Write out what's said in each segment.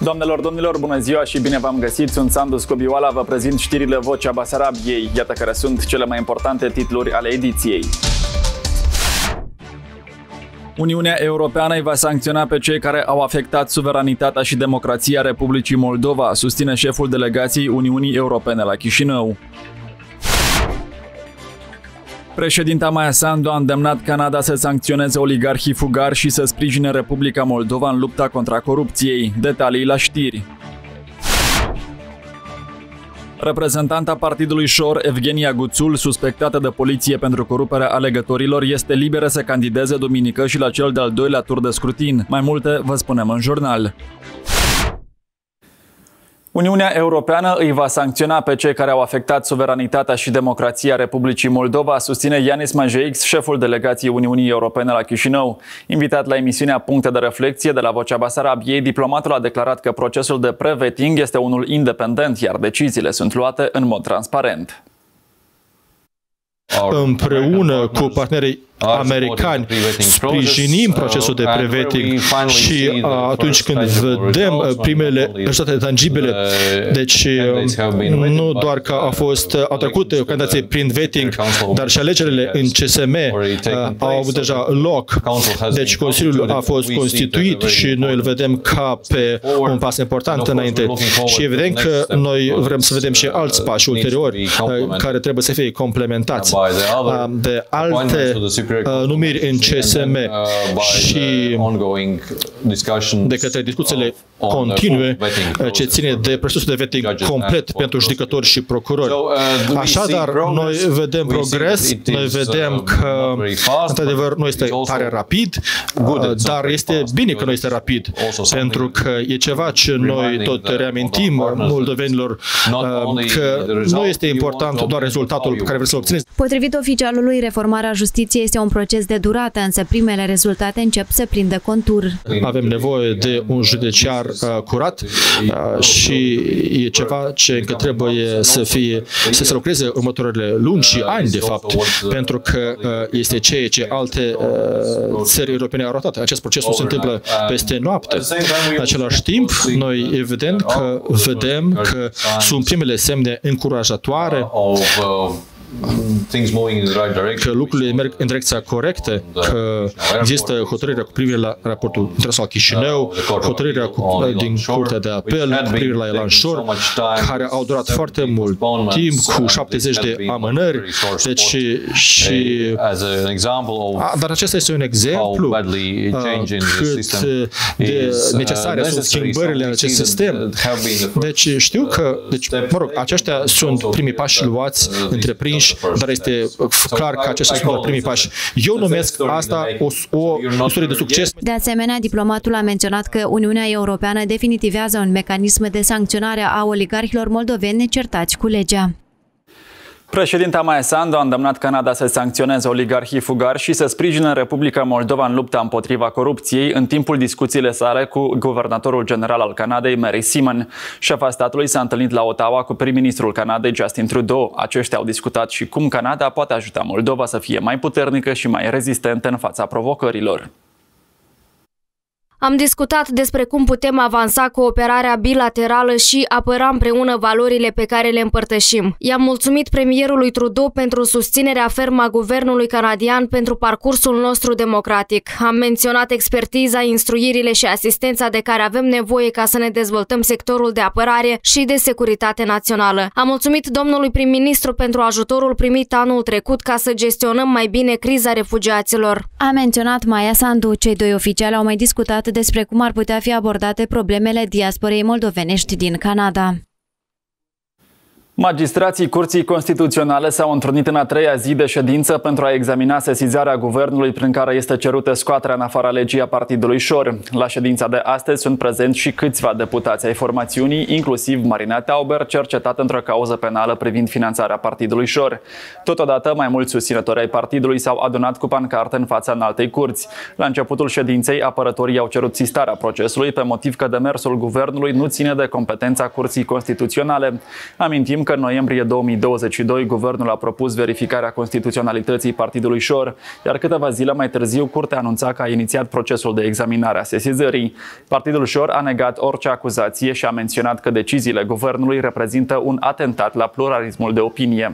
Doamnelor, domnilor, bună ziua și bine v-am găsit! Sunt Sandu Scobioala, vă prezint știrile Vocea Basarabiei. Iată care sunt cele mai importante titluri ale ediției. Uniunea Europeană îi va sancționa pe cei care au afectat suveranitatea și democrația Republicii Moldova, susține șeful delegației Uniunii Europene la Chișinău. Președinta Maia Sandu a îndemnat Canada să sancționeze oligarhii fugari și să sprijine Republica Moldova în lupta contra corupției. Detalii la știri. Reprezentanta partidului Șor, Evgenia Guțul, suspectată de poliție pentru coruperea alegătorilor, este liberă să candideze duminică și la cel de-al doilea tur de scrutin. Mai multe vă spunem în jurnal. Uniunea Europeană îi va sancționa pe cei care au afectat suveranitatea și democrația Republicii Moldova, susține Yanis Majeix, șeful delegației Uniunii Europene la Chișinău. Invitat la emisiunea Puncte de Reflecție de la Vocea Basarabiei, diplomatul a declarat că procesul de pre-vetting este unul independent, iar deciziile sunt luate în mod transparent. Împreună cu partenerii americani sprijinim procesul de pre-vetting și atunci când vedem primele rezultate tangibile, deci nu doar că au trecut candidații prin vetting, dar și alegerile în CSM au avut deja loc. Deci Consiliul a fost constituit și noi îl vedem ca pe un pas important înainte. Și evident că noi vrem să vedem și alți pași ulteriori care trebuie să fie complementați de alte numiri în CSM și de către discuțiile continue ce ține de procesul de vetting complet pentru judecători și procurori. Așadar, noi vedem progres, noi vedem că, într-adevăr, nu este tare rapid, dar este bine că nu este rapid, pentru că e ceva ce noi tot reamintim moldovenilor, că nu este important doar rezultatul pe care vreți să-l obțineți. Potrivit oficialului, reformarea justiției este un proces de durată, însă primele rezultate încep să prindă contur. Avem nevoie de un judiciar curat și e ceva ce încă trebuie să se lucreze următoarele luni și ani, de fapt, pentru că este ceea ce alte țări europene au ratat. Acest proces nu se întâmplă peste noapte. În același timp, noi evident că vedem că sunt primele semne încurajatoare că lucrurile merg în direcția corectă, că există hotărârea cu privire la raportul internațional Chișinău, hotărârea din Curtea de Apel cu privire la Elan Șor, care au durat foarte mult timp, cu 70 de amânări. Deci, dar acesta este un exemplu cât de necesare sunt schimbările în acest sistem. Deci știu că, mă rog, aceștia sunt primii pași luați, întreprinși, dar este clar că acestea sunt primii pași. Eu numesc asta o istorie de succes. De asemenea, diplomatul a menționat că Uniunea Europeană definitivează un mecanism de sancționare a oligarhilor moldoveni necertați cu legea. Președinta Maia Sandu a îndemnat Canada să sancționeze oligarhii fugari și să sprijine Republica Moldova în lupta împotriva corupției în timpul discuțiile sale cu guvernatorul general al Canadei, Mary Simon. Șefa statului s-a întâlnit la Ottawa cu prim-ministrul Canadei, Justin Trudeau. Aceștia au discutat și cum Canada poate ajuta Moldova să fie mai puternică și mai rezistentă în fața provocărilor. Am discutat despre cum putem avansa cooperarea bilaterală și apăra împreună valorile pe care le împărtășim. I-am mulțumit premierului Trudeau pentru susținerea fermă a guvernului canadian pentru parcursul nostru democratic. Am menționat expertiza, instruirile și asistența de care avem nevoie ca să ne dezvoltăm sectorul de apărare și de securitate națională. Am mulțumit domnului prim-ministru pentru ajutorul primit anul trecut ca să gestionăm mai bine criza refugiaților. A menționat Maia Sandu. Cei doi oficiali au mai discutat despre cum ar putea fi abordate problemele diasporei moldovenești din Canada. Magistrații Curții Constituționale s-au întrunit în a treia zi de ședință pentru a examina sesizarea guvernului prin care este cerută scoaterea în afara legii a partidului Șor. La ședința de astăzi sunt prezenți și câțiva deputați ai formațiunii, inclusiv Marina Tauber, cercetată într-o cauză penală privind finanțarea partidului Șor. Totodată, mai mulți susținători ai partidului s-au adunat cu pancarte în fața înaltei curți. La începutul ședinței, apărătorii au cerut sistarea procesului pe motiv că demersul guvernului nu ține de competența Curții Constituționale. Amintim încă în noiembrie 2022, guvernul a propus verificarea constituționalității partidului Șor, iar câteva zile mai târziu, Curtea anunța că a inițiat procesul de examinare a sesizării. Partidul Șor a negat orice acuzație și a menționat că deciziile guvernului reprezintă un atentat la pluralismul de opinie.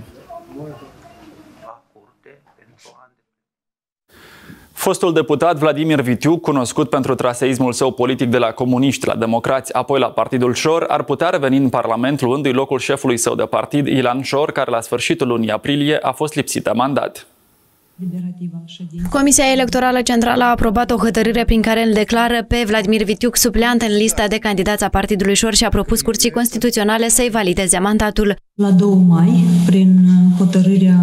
Fostul deputat Vladimir Vitiuc, cunoscut pentru traseismul său politic de la comuniști la democrați, apoi la Partidul Șor, ar putea reveni în Parlament luându-i locul șefului său de partid, Ilan Șor, care la sfârșitul lunii aprilie a fost lipsit de mandat. Comisia Electorală Centrală a aprobat o hotărâre prin care îl declară pe Vladimir Vitiuc supleant în lista de candidați a Partidului Șor și a propus Curții Constituționale să-i valideze mandatul. La 2 mai, prin hotărârea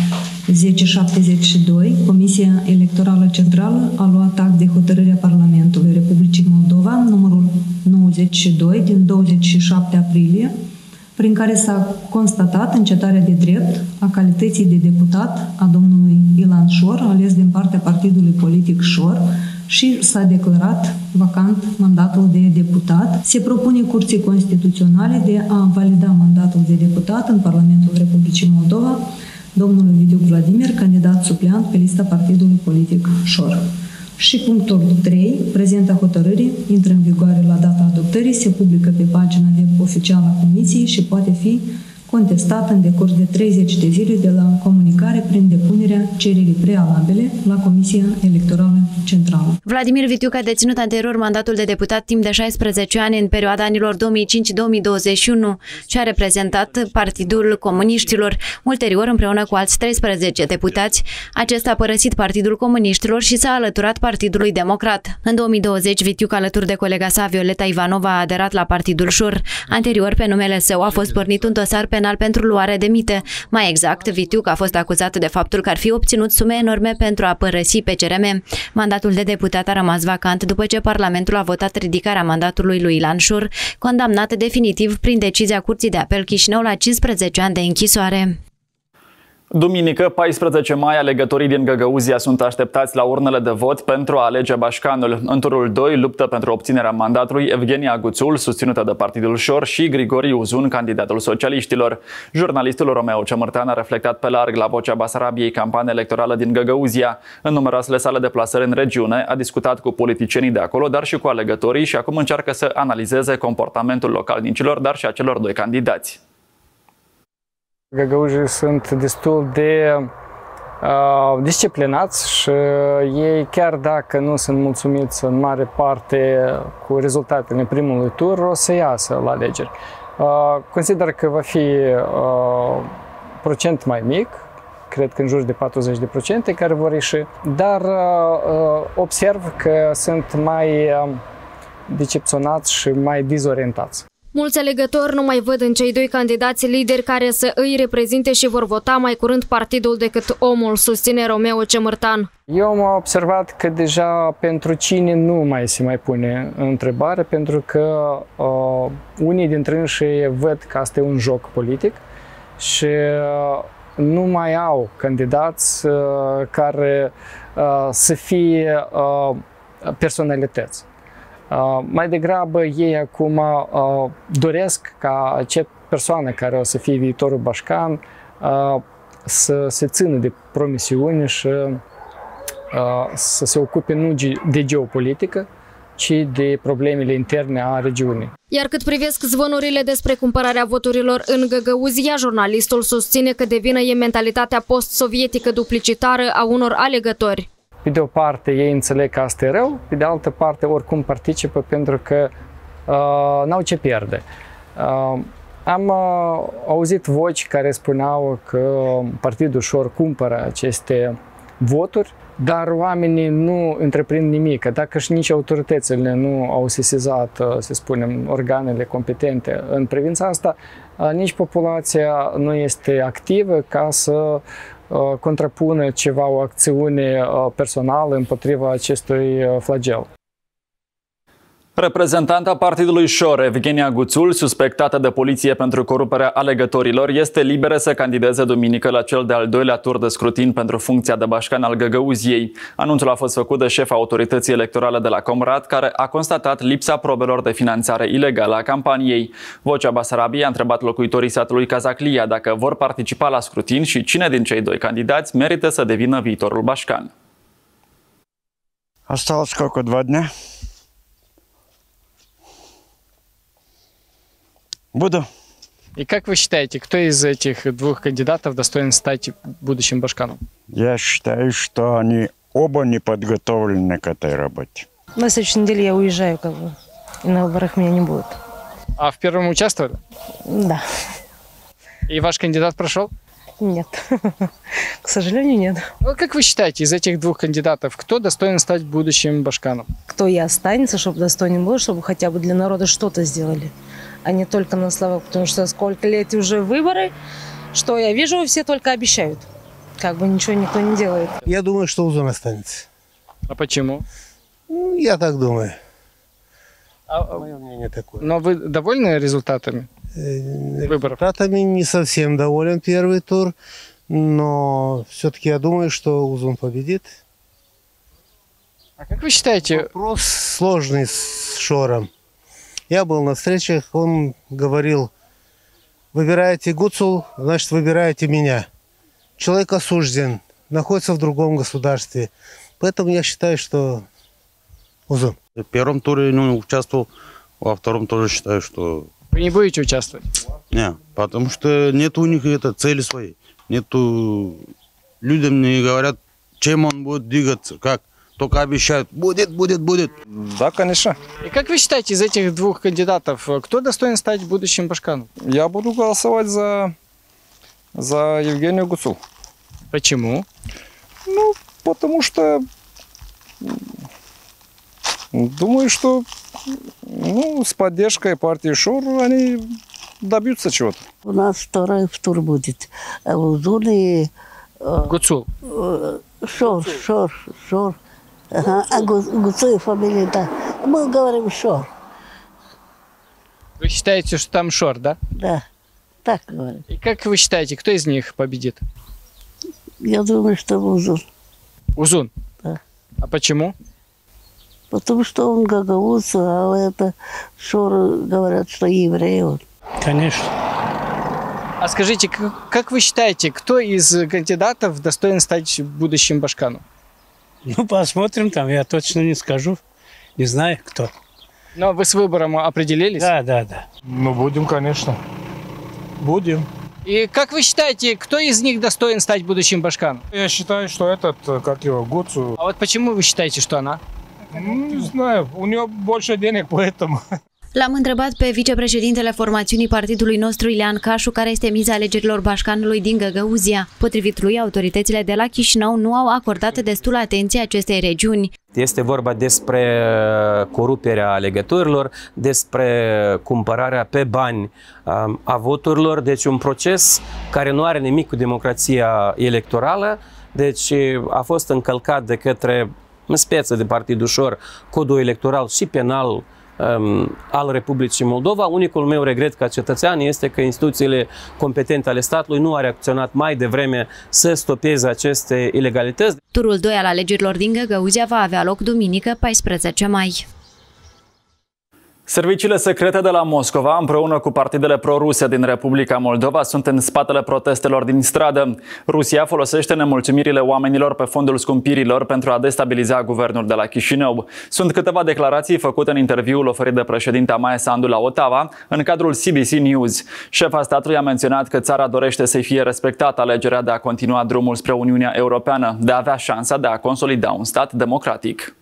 1072, Comisia Electorală Centrală a luat act de hotărârea Parlamentului Republicii Moldova, numărul 92, din 27 aprilie, prin care s-a constatat încetarea de drept a calității de deputat a domnului Ilan Șor, ales din partea partidului politic Șor, și s-a declarat vacant mandatul de deputat. Se propune Curții Constituționale de a valida mandatul de deputat în Parlamentul Republicii Moldova domnului Vitiuc Vladimir, candidat supleant pe lista partidului politic Șor. Și punctul 3, prezenta hotărâre, intră în vigoare la data adoptării, se publică pe pagina web oficială a Comisiei și poate fi contestat în decurs de 30 de zile de la comunicare prin depunerea cererii prealabile la Comisia Electorală Centrală. Vladimir Vitiuc a deținut anterior mandatul de deputat timp de 16 ani în perioada anilor 2005-2021 și a reprezentat Partidul Comuniștilor. Ulterior, împreună cu alți 13 deputați, acesta a părăsit Partidul Comuniștilor și s-a alăturat Partidului Democrat. În 2020, Vitiuc, alături de colega sa Violeta Ivanova, a aderat la Partidul Șor. Anterior, pe numele său a fost pornit un dosar penal pentru luare de mită. Mai exact, Vitiuc a fost acuzat de faptul că ar fi obținut sume enorme pentru a părăsi PCRM. Mandatul de deputat a rămas vacant după ce Parlamentul a votat ridicarea mandatului lui Ilan Șor, condamnat definitiv prin decizia Curții de Apel Chișinău la 15 ani de închisoare. Duminică, 14 mai, alegătorii din Găgăuzia sunt așteptați la urnele de vot pentru a alege Bașcanul. În turul 2 luptă pentru obținerea mandatului Evgenia Guțul, susținută de Partidul Șor, și Grigori Uzun, candidatul socialiștilor. Jurnalistul Romeo Cemărtean a reflectat pe larg la Vocea Basarabiei campania electorală din Găgăuzia. În numeroasele sale deplasări în regiune, a discutat cu politicienii de acolo, dar și cu alegătorii și acum încearcă să analizeze comportamentul localnicilor, dar și a celor doi candidați. Găgăuzii sunt destul de disciplinați și ei, chiar dacă nu sunt mulțumiți în mare parte cu rezultatele primului tur, o să iasă la alegeri. Consider că va fi procent mai mic, cred că în jur de 40% care vor ieși, dar observ că sunt mai decepționați și mai dezorientați. Mulți alegători nu mai văd în cei doi candidați lideri care să îi reprezinte și vor vota mai curând partidul decât omul, susține Romeo Cemărtean. Eu am observat că deja pentru cine nu mai se mai pune întrebare, pentru că unii dintre ei văd că asta e un joc politic și nu mai au candidați care să fie personalități. Mai degrabă ei acum doresc ca acea persoană care o să fie viitorul Bașcan să se țină de promisiuni și să se ocupe nu de geopolitică, ci de problemele interne a regiunii. Iar cât privesc zvonurile despre cumpărarea voturilor în Găgăuzia, jurnalistul susține că de vină e mentalitatea post-sovietică duplicitară a unor alegători. Pe de o parte, ei înțeleg că asta e rău, pe de altă parte, oricum participă pentru că n-au ce pierde. Am auzit voci care spuneau că Partidul Șor cumpără aceste voturi, dar oamenii nu întreprind nimic. Dacă și nici autoritățile nu au sesizat, să spunem, organele competente în privința asta, nici populația nu este activă ca să contrapună ceva, o acțiune personală împotriva acestui flagel. Reprezentanta partidului Șor, Evgenia Guțul, suspectată de poliție pentru coruperea alegătorilor, este liberă să candideze duminică la cel de-al doilea tur de scrutin pentru funcția de bașcan al Găgăuziei. Anunțul a fost făcut de șefa autorității electorale de la Comrat, care a constatat lipsa probelor de finanțare ilegală a campaniei. Vocea Basarabiei a întrebat locuitorii satului Cazaclia dacă vor participa la scrutin și cine din cei doi candidați merită să devină viitorul bașcan. Осталось сколько, 2 дня? Буду. И как вы считаете, кто из этих двух кандидатов достоин стать будущим башканом? Я считаю, что они оба не подготовлены к этой работе. На следующей неделе я уезжаю, как бы, и на выборах меня не будет. А в первом участвовали? Да. И ваш кандидат прошел? Нет. К сожалению, нет. Ну, как вы считаете, из этих двух кандидатов, кто достоин стать будущим башканом? Кто и останется, чтобы достойным был, чтобы хотя бы для народа что-то сделали, а не только на словах. Потому что сколько лет уже выборы, что я вижу, все только обещают. Как бы ничего никто не делает. Я думаю, что Узун останется. А почему? Ну, я так думаю. Мое мнение такое. Но вы довольны результатами выборов? Результатами не совсем доволен первый тур, но все-таки я думаю, что Узун победит. А как вы считаете? Вопрос сложный с Шором. Я был на встречах, он говорил: выбираете Гуцул, значит выбираете меня. Человек осужден, находится в другом государстве. Поэтому я считаю, что Узун. В первом туре не участвовал, во втором тоже считаю, что... Вы не будете участвовать? Не, потому что нет у них цели своей. Нету... Людям не говорят, чем он будет двигаться, как. Только обещают, будет. Да, конечно. И как вы считаете, из этих двух кандидатов, кто достоин стать будущим башканом? Я буду голосовать за Евгению Гуцул. Почему? Ну, потому что думаю, что с поддержкой партии Шор они добьются чего-то. У нас второй тур будет. А в Узуне... Гуцул. Шор. Ага. А Гуцул фамилия, да. Мы говорим Шор. Вы считаете, что там Шор, да? Да, так говорим. И как вы считаете, кто из них победит? Я думаю, что Узун. Узун? Да. А почему? Потому что он гагаuz, а это Шор говорят, что еврей он. Конечно. А скажите, как вы считаете, кто из кандидатов достоин стать будущим башканом? Ну, посмотрим там, я точно не скажу. Не знаю, кто. Но вы с выбором определились? Да. Ну, будем, конечно. Будем. И как вы считаете, кто из них достоин стать будущим башканом? Я считаю, что этот, как его, Гуцул. А вот почему вы считаете, что она? Не знаю, у нее больше денег, поэтому... L-am întrebat pe vicepreședintele formațiunii partidului nostru, Ilean Cașu, care este miza alegerilor bașcanului din Găgăuzia. Potrivit lui, autoritățile de la Chișinău nu au acordat destulă atenție acestei regiuni. Este vorba despre coruperea alegătorilor, despre cumpărarea pe bani a voturilor, deci un proces care nu are nimic cu democrația electorală, deci a fost încălcat de către, în speță de Partidul Șor, codul electoral și penal al Republicii Moldova. Unicul meu regret ca cetățean este că instituțiile competente ale statului nu au reacționat mai devreme să stopeze aceste ilegalități. Turul 2 al alegerilor din Găgăuzia va avea loc duminică, 14 mai. Serviciile secrete de la Moscova, împreună cu partidele pro-ruse din Republica Moldova, sunt în spatele protestelor din stradă. Rusia folosește nemulțumirile oamenilor pe fondul scumpirilor pentru a destabiliza guvernul de la Chișinău. Sunt câteva declarații făcute în interviul oferit de președinta Maia Sandu la Ottawa, în cadrul CBC News. Șefa statului a menționat că țara dorește să fie respectată alegerea de a continua drumul spre Uniunea Europeană, de a avea șansa de a consolida un stat democratic.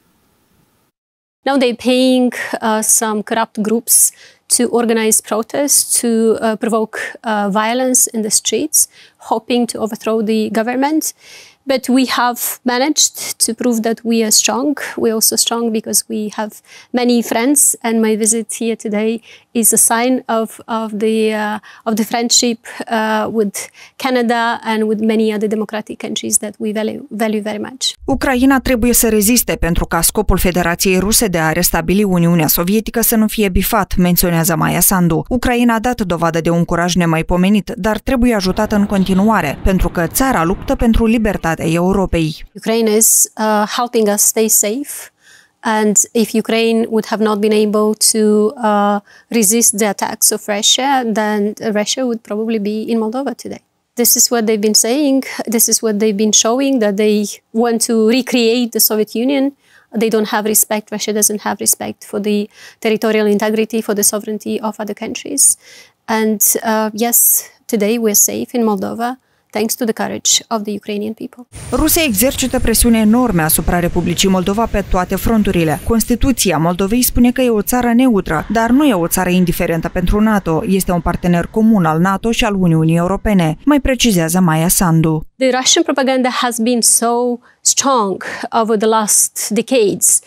Now they're paying some corrupt groups to organize protests, to provoke violence in the streets, hoping to overthrow the government. But we have managed to prove that we are strong. We are also strong because we have many friends, and my visit here today is a sign of the friendship with Canada and with many other democratic countries that we value very much. Ucraina trebuie să reziste pentru ca scopul Federației Ruse de a restabili Uniunea Sovietică să nu fie bifat, menționează Maia Sandu. Ucraina a dat dovadă de un curaj nemaipomenit, dar trebuie ajutată în continuare, pentru că țara luptă pentru libertatea Europei. Ukraine is helping us stay safe. And if Ukraine would have not been able to resist the attacks of Russia, then Russia would probably be in Moldova today. This is what they've been saying. This is what they've been showing, that they want to recreate the Soviet Union. They don't have respect. Russia doesn't have respect for the territorial integrity, for the sovereignty of other countries. And yes, today we're safe in Moldova, thanks to the courage of the Ukrainian people. Rusia exercită presiune enorme asupra Republicii Moldova pe toate fronturile. Constituția Moldovei spune că e o țară neutră, dar nu e o țară indiferentă pentru NATO. Este un partener comun al NATO și al Uniunii Europene, mai precizează Maia Sandu. The Russian propaganda has been so strong over the last decades,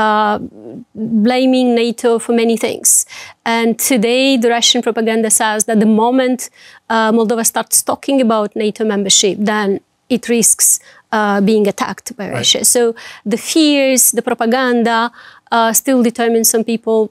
blaming NATO for many things. And today the Russian propaganda says that the moment Moldova starts talking about NATO membership, then it risks being attacked by Russia. So the fears, the propaganda still determine some people,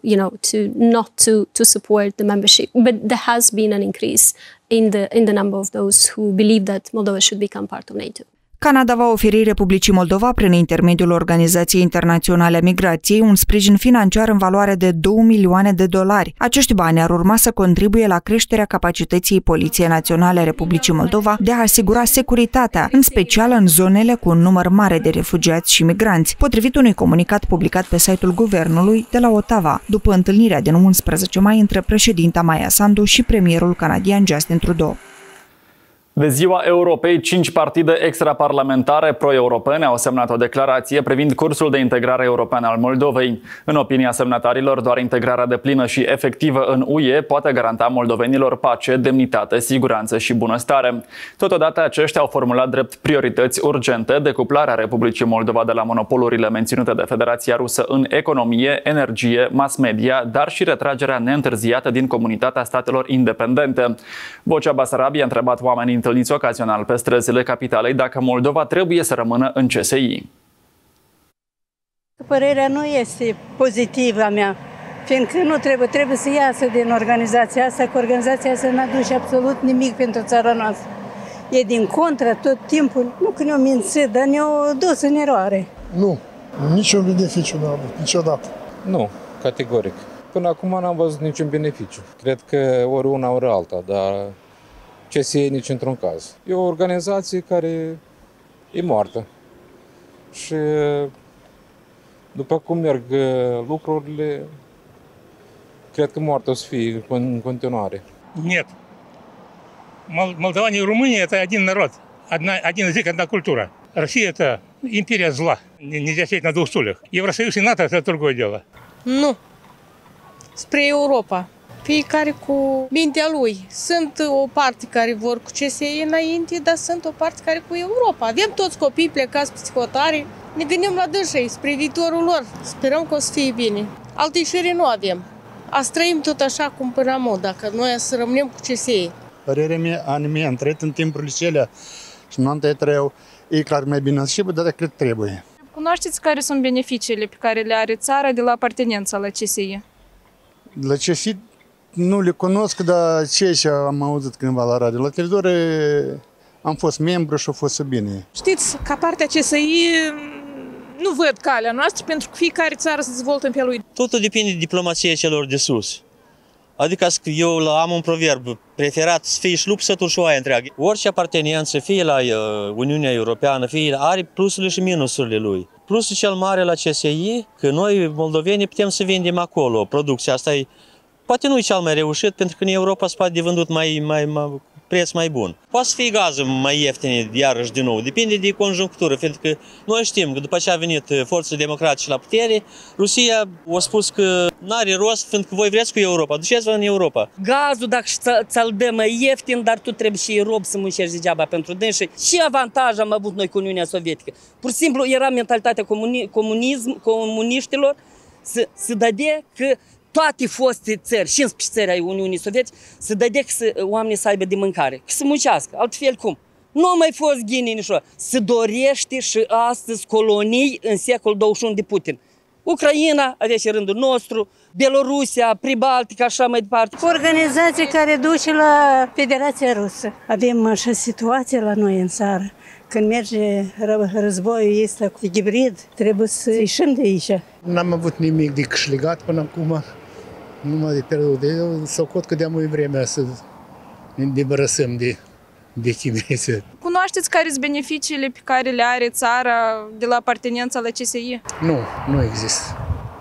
to support the membership. But there has been an increase in the number of those who believe that Moldova should become part of NATO. Canada va oferi Republicii Moldova, prin intermediul Organizației Internaționale a Migrației, un sprijin financiar în valoare de $2 milioane. Acești bani ar urma să contribuie la creșterea capacității Poliției Naționale a Republicii Moldova de a asigura securitatea, în special în zonele cu un număr mare de refugiați și migranți, potrivit unui comunicat publicat pe site-ul guvernului de la Ottawa, după întâlnirea din 11 mai între președinta Maia Sandu și premierul canadian Justin Trudeau. De Ziua Europei, 5 partide extraparlamentare pro-europene au semnat o declarație privind cursul de integrare europeană al Moldovei. În opinia semnatarilor, doar integrarea deplină și efectivă în UE poate garanta moldovenilor pace, demnitate, siguranță și bunăstare. Totodată, aceștia au formulat drept priorități urgente decuplarea Republicii Moldova de la monopolurile menținute de Federația Rusă în economie, energie, mass media, dar și retragerea neîntârziată din Comunitatea Statelor Independente. Vocea Basarabia a întrebat oamenii întâlniți ocazional pe străzile capitalei dacă Moldova trebuie să rămână în CSI. Părerea nu este pozitivă a mea, fiindcă nu trebuie să iasă din organizația asta, că organizația asta n-a dus absolut nimic pentru țara noastră. E din contră tot timpul, nu că ne-o mințit, dar ne-o dus în eroare. Nu, niciun beneficiu n-a avut, niciodată. Nu, categoric. Până acum n-am văzut niciun beneficiu. Cred că ori una, ori alta, dar CSE nici într-un caz. E o organizație care e moartă. Și după cum merg lucrurile, cred că moartă o să fie în continuare. Нет. Молдаване и Румыния – это один народ, один язык, одна культура. Россия – это империя зла. Нельзя сидеть на двух стульях. Евросоюз и НАТО – это другое дело. Nu. Spre Europa. Fiecare cu mintea lui. Sunt o parte care vor cu CSE înainte, dar sunt o parte care cu Europa. Avem toți copii plecați psihotare. Ne gândim la dânsei, spre viitorul lor. Sperăm că o să fie bine. Alte ieșiri nu avem. Azi trăim tot așa cum până am dacă noi să rămânem cu CSE. Părerea mea, am trăit în timpurile celea și nu am trăit rău. E clar mai bine și dar cred că trebuie. Cunoașteți care sunt beneficiile pe care le are țara de la apartenența la CSE? La CSE nu le cunosc, dar ce am auzit cândva la radio. La televizor am fost membru și a fost bine. Știți, ca partea CSI nu văd calea noastră pentru că fiecare țară se dezvoltă în pe lui. Totul depinde de diplomația celor de sus. Adică eu am un proverb, preferat să fie șlup sătul și oaia întreagă. Orice apartenență, fie la Uniunea Europeană, fie are plusurile și minusurile lui. Plusul cel mare la CSI, că noi, moldovenii, putem să vindem acolo. Producția asta poate nu e cel mai reușit, pentru că în Europa se poate de vândut preț mai bun. Poate să fie gaze mai ieftine iarăși din nou, depinde de conjunctură, pentru că noi știm că după ce a venit forțele democratice la putere, Rusia a spus că n-are rost, pentru că voi vreți cu Europa, duceți-vă în Europa. Gazul, dacă ți-l dă mai ieftin, dar tu trebuie și rob să muncești degeaba pentru dânsi. Și avantaj am avut noi cu Uniunea Sovietică. Pur și simplu era mentalitatea comuniștilor să dădea că toate foste țări, 15 țări ai Uniunii Sovietice, să dădea că oamenii să aibă de mâncare, că să muncească, altfel cum? Nu a mai fost ghinii nici o. Se dorește și astăzi colonii în secolul 21 de Putin. Ucraina, avea și rândul nostru, Belorusia, Pribaltica, așa mai departe. Organizații care duce la Federația Rusă. Avem așa situație la noi în țară. Când merge războiul ăsta cu hibrid, trebuie să ieșim de aici. N-am avut nimic de câștigat până acum, numai de pierdut. Eu socot că de-am vremea să ne debarasăm de chimie. Cunoașteți care sunt beneficiile pe care le are țara de la apartenența la CSI? Nu există.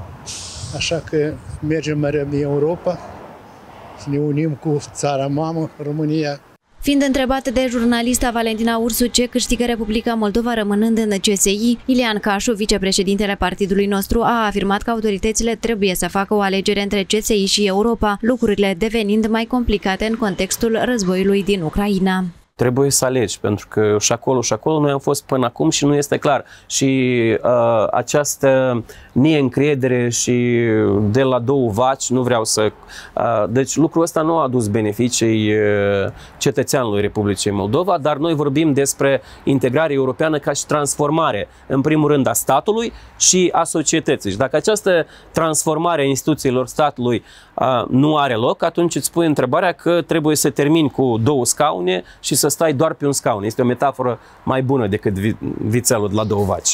Așa că mergem mereu în Europa, să ne unim cu țara mamă, România. Fiind întrebată de jurnalista Valentina Ursu ce câștigă Republica Moldova rămânând în CSI, Ilean Cașu, vicepreședintele partidului nostru, a afirmat că autoritățile trebuie să facă o alegere între CSI și Europa, lucrurile devenind mai complicate în contextul războiului din Ucraina. Trebuie să alegi, pentru că și acolo noi am fost până acum și nu este clar. Și această neîncredere și de la două vaci, nu vreau să... Deci lucrul ăsta nu a adus beneficii cetățeanului Republicii Moldova, dar noi vorbim despre integrare europeană ca și transformare, în primul rând, a statului și a societății. Și dacă această transformare a instituțiilor statului nu are loc, atunci îți pui întrebarea că trebuie să termini cu două scaune și să stai doar pe un scaun. Este o metaforă mai bună decât vițelul de la două vaci.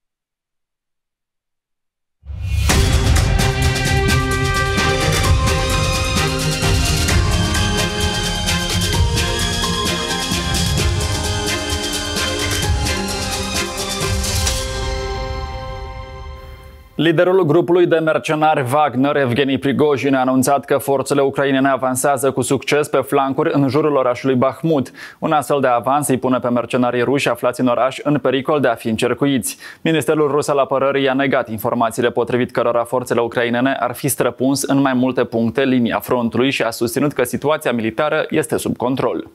Liderul grupului de mercenari Wagner, Evgeni Prigojin, a anunțat că forțele ucrainene avansează cu succes pe flancuri în jurul orașului Bahmut. Un astfel de avans îi pune pe mercenarii ruși aflați în oraș în pericol de a fi încercuiți. Ministerul rus al apărării a negat informațiile potrivit cărora forțele ucrainene ar fi străpuns în mai multe puncte linia frontului și a susținut că situația militară este sub control.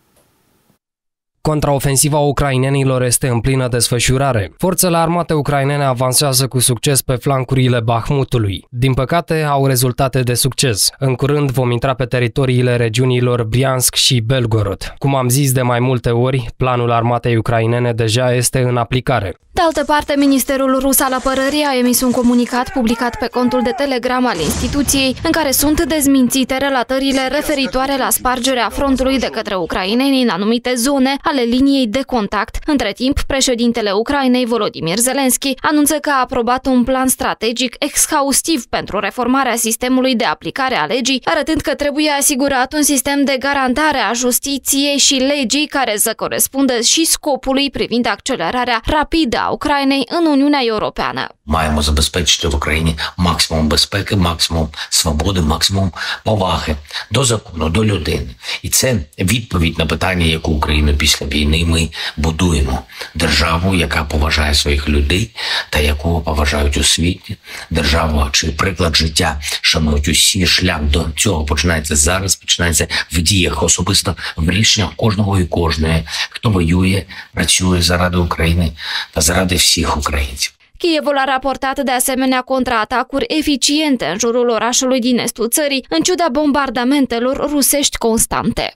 Contraofensiva ucrainenilor este în plină desfășurare. Forțele armate ucrainene avansează cu succes pe flancurile Bahmutului. Din păcate, au rezultate de succes. În curând vom intra pe teritoriile regiunilor Briansk și Belgorod. Cum am zis de mai multe ori, planul armatei ucrainene deja este în aplicare. De altă parte, Ministerul Rus al Apărării a emis un comunicat publicat pe contul de Telegram al instituției, în care sunt dezmințite relatările referitoare la spargerea frontului de către ucraineni în anumite zone ale liniei de contact. Între timp, președintele Ucrainei, Volodymyr Zelensky, anunță că a aprobat un plan strategic exhaustiv pentru reformarea sistemului de aplicare a legii, arătând că trebuie asigurat un sistem de garantare a justiției și legii care să corespundă și scopului privind accelerarea rapidă a Ucrainei în Uniunea Europeană. Маємо забезпечити в Україні максимум безпеки, максимум свободи, максимум поваги до закону, до людини. І це відповідь на питання, яку Україну після війни ми будуємо. Державу, яка поважає своїх людей та яку поважають у світі. Державу, чий приклад життя шанують усі. Шлях до цього починається зараз, починається в діях, особисто в рішеннях кожного і кожної, хто воює, працює заради України та заради всіх українців. Kievul a raportat de asemenea contraatacuri eficiente în jurul orașului din estul țării, în ciuda bombardamentelor rusești constante.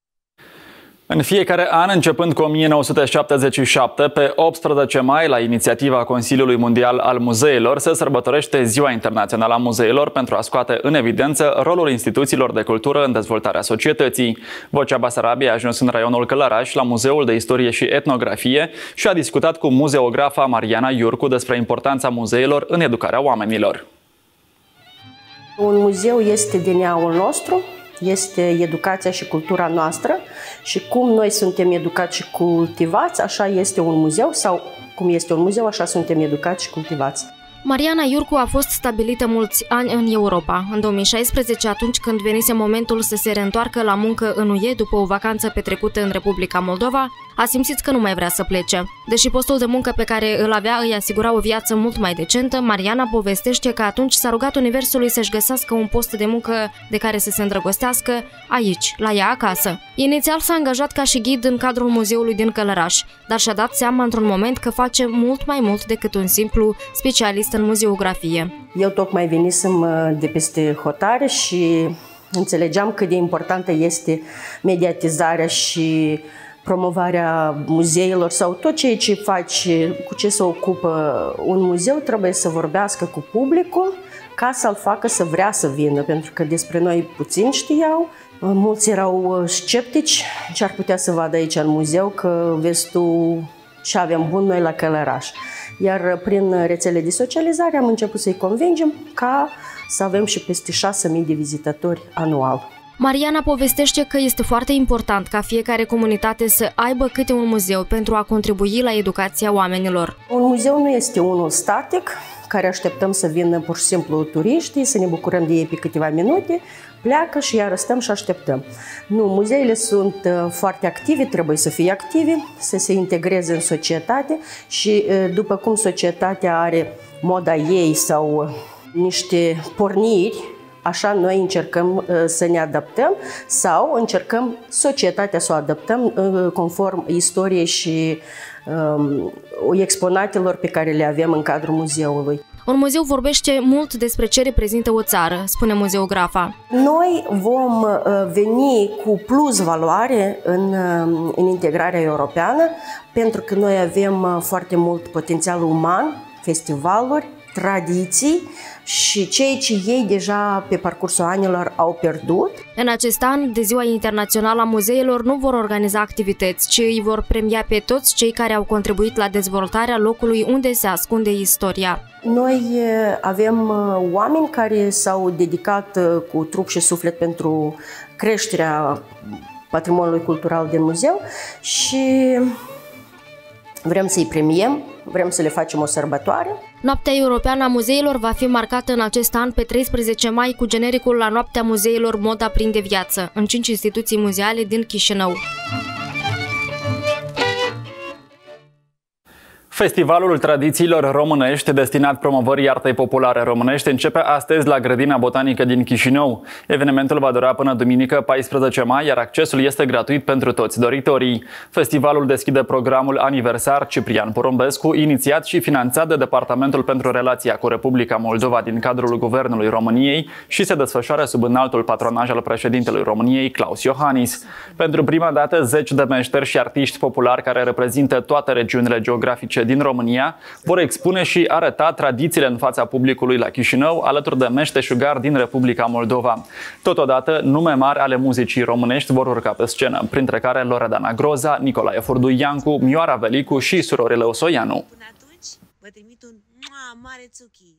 În fiecare an, începând cu 1977, pe 18 mai, la inițiativa Consiliului Mondial al Muzeelor, se sărbătorește Ziua Internațională a Muzeelor pentru a scoate în evidență rolul instituțiilor de cultură în dezvoltarea societății. Vocea Basarabiei a ajuns în raionul Călăraș, la Muzeul de Istorie și Etnografie și a discutat cu muzeografa Mariana Iurcu despre importanța muzeelor în educarea oamenilor. Un muzeu este DNA-ul nostru. Este educația și cultura noastră și cum noi suntem educați și cultivați, așa este un muzeu, sau cum este un muzeu, așa suntem educați și cultivați. Mariana Iurcu a fost stabilită mulți ani în Europa. În 2016, atunci când venise momentul să se reîntoarcă la muncă în UE după o vacanță petrecută în Republica Moldova, a simțit că nu mai vrea să plece. Deși postul de muncă pe care îl avea îi asigura o viață mult mai decentă, Mariana povestește că atunci s-a rugat Universului să-și găsească un post de muncă de care să se îndrăgostească aici, la ea acasă. Inițial s-a angajat ca și ghid în cadrul muzeului din Călăraș, dar și-a dat seama într-un moment că face mult mai mult decât un simplu specialist în muzeografie. Eu tocmai venisem de peste hotare și înțelegeam cât de importantă este mediatizarea și promovarea muzeilor sau tot ceea ce faci, cu ce se ocupă un muzeu, trebuie să vorbească cu publicul ca să-l facă să vrea să vină, pentru că despre noi puțin știau. Mulți erau sceptici ce ar putea să vadă aici în muzeu, că vezi tu ce avem bun noi la Călăraș. Iar prin rețele de socializare am început să-i convingem ca să avem și peste 6.000 de vizitatori anual. Mariana povestește că este foarte important ca fiecare comunitate să aibă câte un muzeu pentru a contribui la educația oamenilor. Un muzeu nu este unul static, care așteptăm să vină pur și simplu turiștii, să ne bucurăm de ei pe câteva minute, pleacă și iar stăm și așteptăm. Nu, muzeile sunt foarte active, trebuie să fie active, să se integreze în societate și după cum societatea are moda ei sau niște porniri, așa noi încercăm să ne adaptăm sau încercăm societatea să o adaptăm conform istoriei și exponatelor pe care le avem în cadrul muzeului. Un muzeu vorbește mult despre ce reprezintă o țară, spune muzeografa. Noi vom veni cu plus valoare în integrarea europeană, pentru că noi avem foarte mult potențial uman, festivaluri, tradiții și ceea ce ei deja pe parcursul anilor au pierdut. În acest an, de Ziua Internațională a Muzeilor, nu vor organiza activități, ci îi vor premia pe toți cei care au contribuit la dezvoltarea locului unde se ascunde istoria. Noi avem oameni care s-au dedicat cu trup și suflet pentru creșterea patrimoniului cultural din muzeu și vrem să-i premiem, vrem să le facem o sărbătoare. Noaptea Europeană a Muzeilor va fi marcată în acest an pe 13 mai cu genericul la Noaptea Muzeilor Moda prinde viață, în 5 instituții muzeale din Chișinău. Festivalul Tradițiilor Românești, destinat promovării artei populare românești, începe astăzi la Grădina Botanică din Chișinău. Evenimentul va dura până duminică 14 mai, iar accesul este gratuit pentru toți doritorii. Festivalul deschide programul aniversar Ciprian Porumbescu, inițiat și finanțat de Departamentul pentru Relația cu Republica Moldova din cadrul Guvernului României și se desfășoară sub înaltul patronaj al președintelui României, Klaus Iohannis. Pentru prima dată, 10 de meșteri și artiști populari care reprezintă toate regiunile geografice din România vor expune și arăta tradițiile în fața publicului la Chișinău, alături de meșteșugari din Republica Moldova. Totodată, nume mari ale muzicii românești vor urca pe scenă, printre care Loredana Groza, Nicolae Furduiancu, Mioara Velicu și surorile Osoianu. Până atunci, vă trimit un mare țuchi.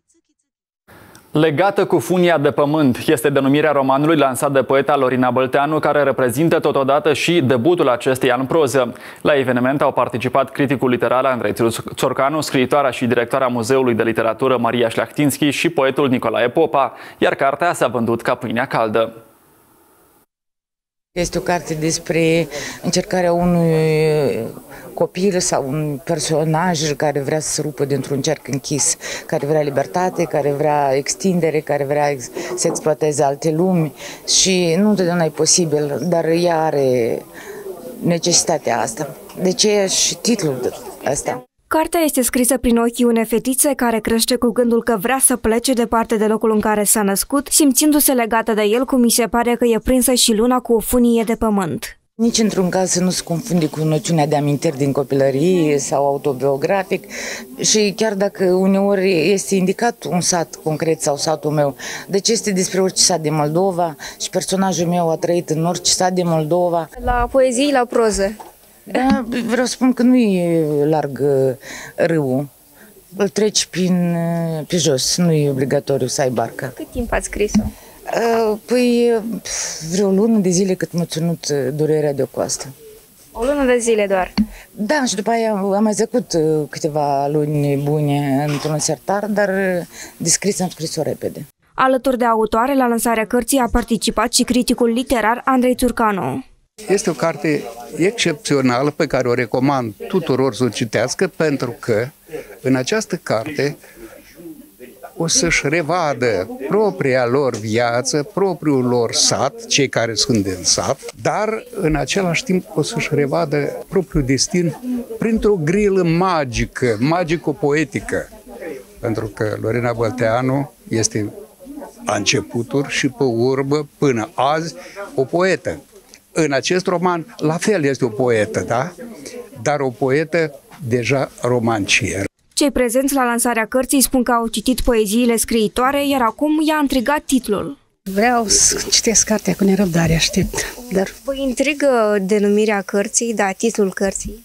Legată cu funia de pământ este denumirea romanului lansat de poeta Lorina Bălteanu, care reprezintă totodată și debutul acesteia în proză. La eveniment au participat criticul literar Andrei Țorcanu, scriitoarea și directoarea Muzeului de Literatură Maria Șlachtinski și poetul Nicolae Popa, iar cartea s-a vândut ca pâinea caldă. Este o carte despre încercarea unui copil sau un personaj care vrea să se rupă dintr-un cerc închis, care vrea libertate, care vrea extindere, care vrea să exploateze alte lumi și nu întotdeauna e posibil, dar ea are necesitatea asta. De ce și titlul ăsta? Cartea este scrisă prin ochii unei fetițe care crește cu gândul că vrea să plece departe de locul în care s-a născut, simțindu-se legată de el, cum mi se pare că e prinsă și luna cu o funie de pământ. Nici într-un caz să nu se confunde cu noțiunea de amintiri din copilărie sau autobiografic și chiar dacă uneori este indicat un sat concret sau satul meu, deci este despre orice sat de Moldova și personajul meu a trăit în orice sat de Moldova. La poezie, la proză. Da, vreau să spun că nu e larg râul, îl treci pe jos, nu e obligatoriu să ai barcă. Cât timp ați scris-o? Păi vreo lună de zile cât m-a ținut durerea de coastă. O lună de zile doar. Da, și după aia am mai trecut câteva luni bune într-un sertar, dar de scris am scris-o repede. Alături de autoare, la lansarea cărții a participat și criticul literar Andrei Țurcanu. Este o carte excepțională pe care o recomand tuturor să o citească, pentru că în această carte o să-și revadă propria lor viață, propriul lor sat, cei care sunt din sat, dar în același timp o să-și revadă propriul destin printr-o grilă magică, magico-poetică. Pentru că Lorina Bălteanu este la începuturi și pe urmă, până azi, o poetă. În acest roman, la fel este o poetă, da? Dar o poetă deja romancier. Cei prezenți la lansarea cărții spun că au citit poeziile scriitoare, iar acum i-a intrigat titlul. Vreau să citesc cartea cu nerăbdare, aștept. Dar... Vă intrigă denumirea cărții, da, titlul cărții?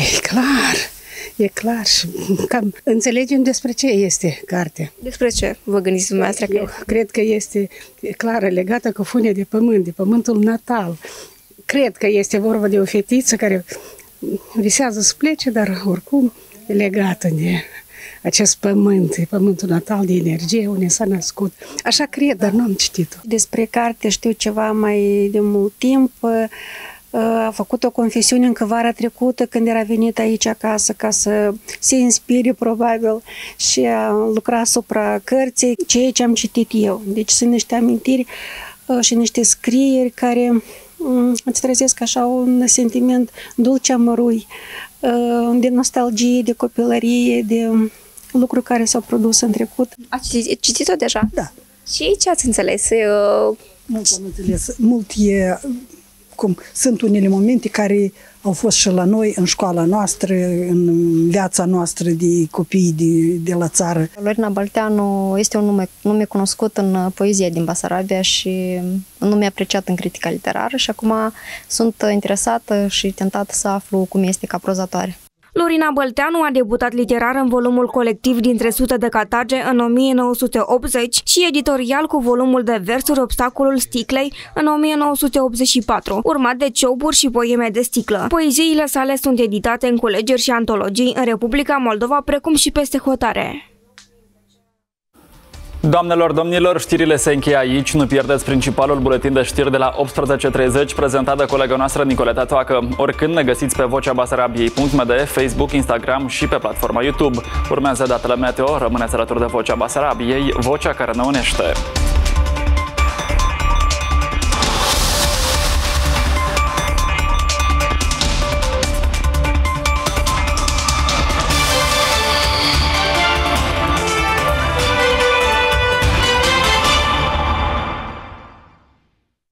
E clar și cam înțelegem despre ce este cartea. Despre ce vă gândiți dumneavoastră? Eu cred că este clară, legată cu funia de pământ, de pământul natal. Cred că este vorba de o fetiță care visează să plece, dar oricum e legată de acest pământ, de pământul natal, de energie, unde s-a născut. Așa cred, dar nu am citit-o. Despre carte știu ceva mai de mult timp. A făcut o confesiune încă vara trecută când era venit aici acasă ca să se inspire probabil și a lucrat asupra cărții, ceea ce am citit eu. Deci sunt niște amintiri și niște scrieri care îți trezesc așa un sentiment dulce amărui, de nostalgie, de copilărie, de lucruri care s-au produs în trecut. Ați citit-o deja? Da. Și ce ați înțeles? Mult am înțeles. Mult e... Cum sunt unele momente care au fost și la noi, în școala noastră, în viața noastră de copii de la țară. Lorina Bălteanu este un nume cunoscut în poezia din Basarabia și un nume apreciat în critica literară și acum sunt interesată și tentată să aflu cum este ca prozatoare. Lorina Bălteanu a debutat literar în volumul colectiv Dintre sute de catarge în 1980 și editorial cu volumul de versuri Obstacolul sticlei în 1984, urmat de cioburi și poeme de sticlă. Poeziile sale sunt editate în culegeri și antologii în Republica Moldova, precum și peste hotare. Doamnelor, domnilor, știrile se încheie aici. Nu pierdeți principalul buletin de știri de la 18:30, prezentat de colega noastră Nicoleta Toacă. Oricând ne găsiți pe voceabasarabiei.md, Facebook, Instagram și pe platforma YouTube. Urmează datele meteo, rămâneți alături de Vocea Basarabiei, vocea care ne unește.